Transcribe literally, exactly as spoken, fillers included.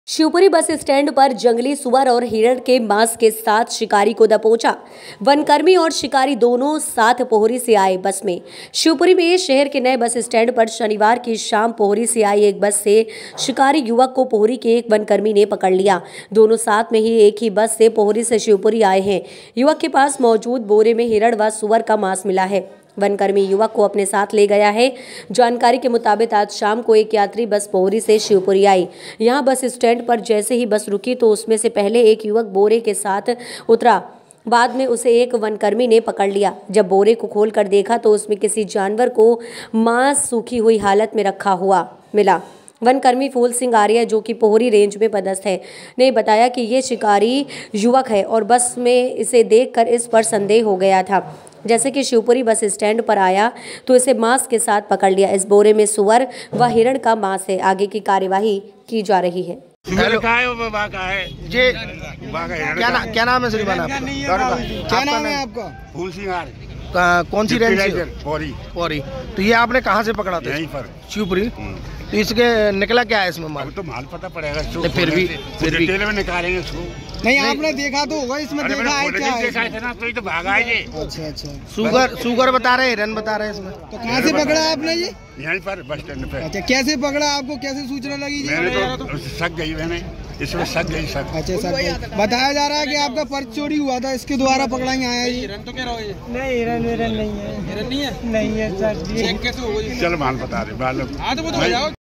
Shivpuri bus stand पर जंगली सुअर और हिरण के मांस के साथ शिकारी को दबोचा। वनकर्मी और शिकारी दोनों साथ पोहरी से आए बस में। शिवपुरी में शहर के नए बस स्टैंड पर शनिवार की शाम पोहरी से आई एक बस से शिकारी युवक को पोहरी के एक वनकर्मी ने पकड़ लिया। दोनों साथ में ही एक ही बस से पोहरी से शिवपुरी आए हैं। युवक के पास मौजूद बोरे में हिरण व सुअर का मांस मिला है। वनकर्मी युवक को अपने साथ ले गया है। जानकारी के मुताबिक आज शाम को एक यात्री बस पोहरी से शिवपुरी आई। यहां बस स्टैंड पर जैसे ही बस रुकी तो उसमें से पहले एक युवक बोरे के साथ उतरा। बाद में उसे एक वनकर्मी ने पकड़ लिया। जब बोरे को खोलकर देखा तो उसमें किसी जानवर को मांस सूखी हुई हालत में रखा हुआ मिला। वनकर्मी फूल सिंह आर्य, जो कि पोहरी रेंज में पदस्थ है, ने बताया कि ये शिकारी युवक है और बस में इसे देखकर इस पर संदेह हो गया था। जैसे कि शिवपुरी बस स्टैंड पर आया तो इसे मांस के साथ पकड़ लिया। इस बोरे में सुअर व हिरण का मांस है। आगे की कार्यवाही की जा रही है। हेलो, का है वो का है जी, क्या ना, क्या नाम है श्रीमान आपका? क्या नाम है आपका? फूल सिंह आर्य। कौन सी रेंज? पौरी। पौरी। तो ये आपने कहाँ से पकड़ा था? यहीं पर शिवपुरी। तो इसके निकला क्या है इसमें माल? तो माल पता पड़ेगा। फिर भी फिर भी में निकालेंगे उसको। नहीं, आपने देखा तो होगा इसमें। देखा है क्या है? देखा था ना, तो ये तो भागा है ये। अच्छा अच्छा। सुगर सुगर बता रहे हैं, हिरन बता रहे हैं इसमें। तो कहाँ से पकड़ा है आपने ये? यहीं पर बस स्टैंड पे। अच्छा, कैसे पकड़ा? आपको कैसे सूचना लगी? मैंने तो शक गई, मैंने इसमें शक गई शक। अच्छा सर, बताया जा रहा है कि आपका पर्स चोरी हुआ था, इसके द्वारा पकड़ा ही आया। हिरन तो कह रहा है? नहीं, हिरन हिरन नहीं है। हिरन नहीं है? नहीं है सर जी। चल माल बता रहे।